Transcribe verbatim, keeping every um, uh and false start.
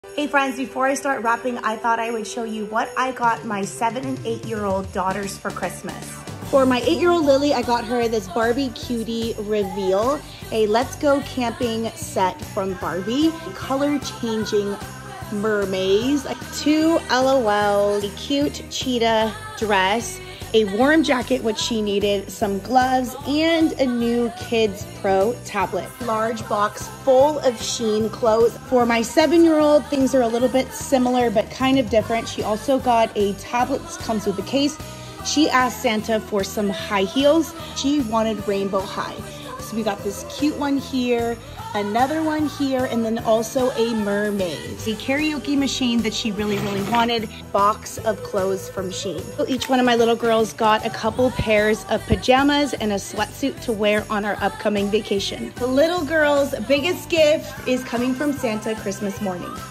Hey friends, before I start wrapping, I thought I would show you what I got my seven and eight year old daughters for Christmas. For my eight year old Lily, I got her this Barbie Cutie Reveal, a Let's Go Camping set from Barbie, color changing mermaids, two L O Ls, a cute cheetah dress, a warm jacket, which she needed, some gloves, and a new Kids Pro tablet. Large box full of Shein clothes. For my seven-year-old, things are a little bit similar, but kind of different. She also got a tablet that comes with a case. She asked Santa for some high heels. She wanted rainbow high. So we got this cute one here, another one here, and then also a mermaid. The karaoke machine that she really, really wanted. Box of clothes from Shein. So each one of my little girls got a couple pairs of pajamas and a sweatsuit to wear on our upcoming vacation. The little girl's biggest gift is coming from Santa Christmas morning.